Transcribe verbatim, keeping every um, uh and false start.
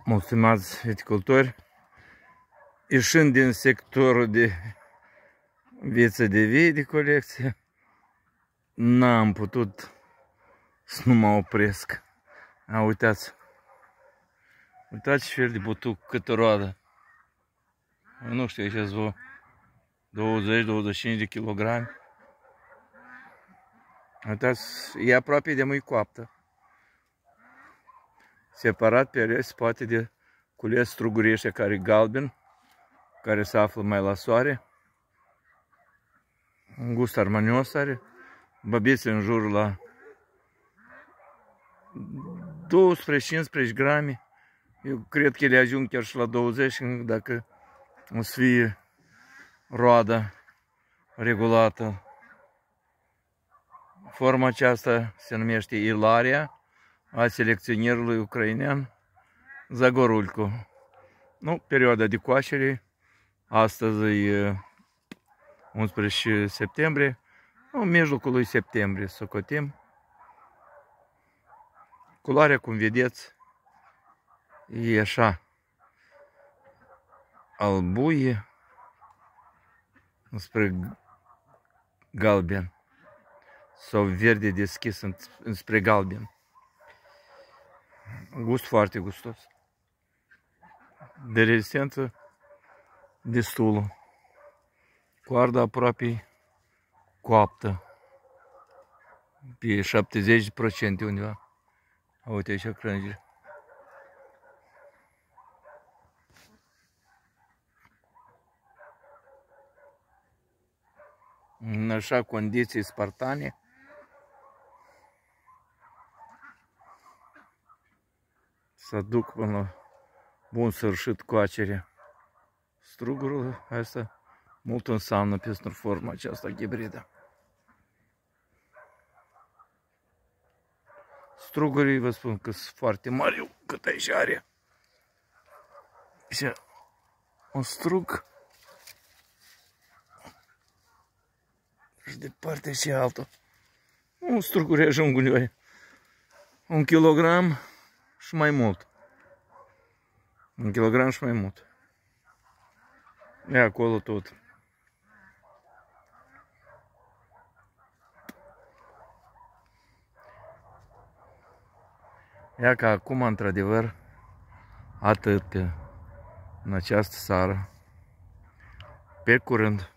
Mulțumați viticultori, ieșind din sectorul de viță de vii de colecție, n-am putut să nu mă opresc. A, uitați, uitați ce fel de butuc, câtă roadă. Nu știu, aici sunt douăzeci douăzeci și cinci de kilograme. Uitați, e aproape de mâini coaptă. Separat pe ele se poate de cules strugurii ăștia care e galben, care se află mai la soare. Un gust armonios are. Băbițe în jur la douăsprezece cincisprezece grame. Eu cred că ele ajung chiar și la douăzeci dacă o să fie roada regulată. Forma aceasta se numește Ilaria, a selecționerului ucrainean Zagorulcu. Nu, perioada de coașere, astăzi e unsprezece septembrie, în mijlocul lui septembrie, socotim. Culoarea, cum vedeți, e așa, albuie spre galben sau verde deschis spre galben. Gust foarte gustos. De rezistență destulă. Coarda aproape coaptă. Pe șaptezeci la sută undeva. Uite aici crângile. În așa condiții spartane, să duc până la bun sfârșit coacerea strugurului. Asta mult înseamnă pentru forma aceasta hibridă. Strugurii, vă spun că sunt foarte mari, cât aici are. Aici un strug și de partea și altă. Un struguri ajung undeva un kilogram și mai mult. Un kilogram și mai mult. E acolo tot. Ia că acum, într-adevăr, atât pe în această seară. Pe curând!